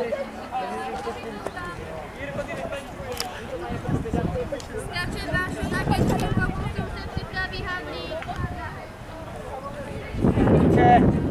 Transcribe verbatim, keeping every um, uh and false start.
Skáče Vášu na pětku, pokud se připraví Havlík.